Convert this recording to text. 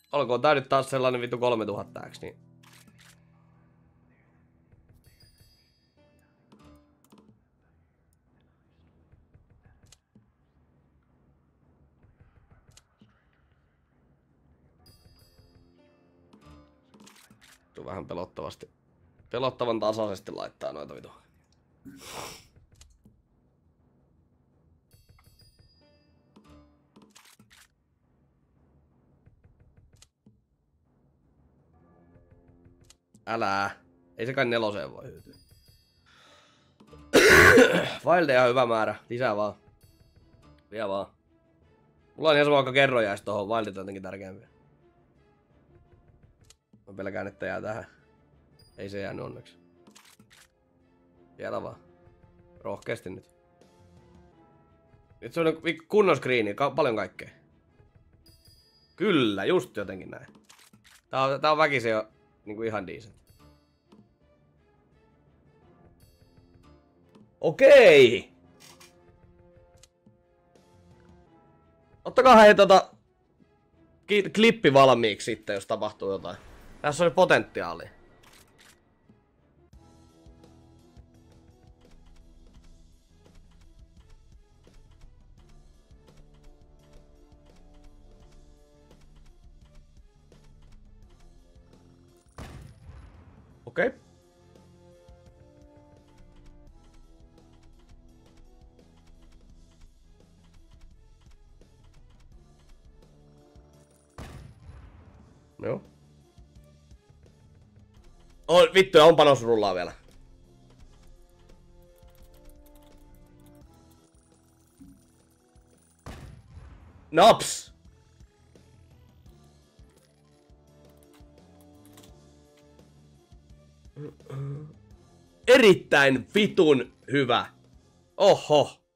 Olkoon tää nyt taas sellainen vittu 3000 X, niin. Tuu vähän pelottavasti. Pelottavan tasaisesti laittaa noita vitu. Älää. Ei se kai 4 voi hyytyä. Wildeja hyvä määrä. Lisää vaan. Vielä vaan. Mulla on ihan sama vaikka kerrojais tohon. Wildit on jotenkin tärkeämpiä. Mä pelkään, että jää tähän. Ei se jäänyt onneksi. Vielä vaan. Rohkeasti nyt. Nyt se on kunnon screeni. Paljon kaikkea. Kyllä, just jotenkin näin. Tää on väkisin jo niinku ihan decent. Okei! Ottakaa hei klippi valmiiksi sitten, jos tapahtuu jotain. Tässä on potentiaalia. Okei. Joo. Oh, vittu, on panosrullaa vielä. Naps! Erittäin vitun hyvä. Oho.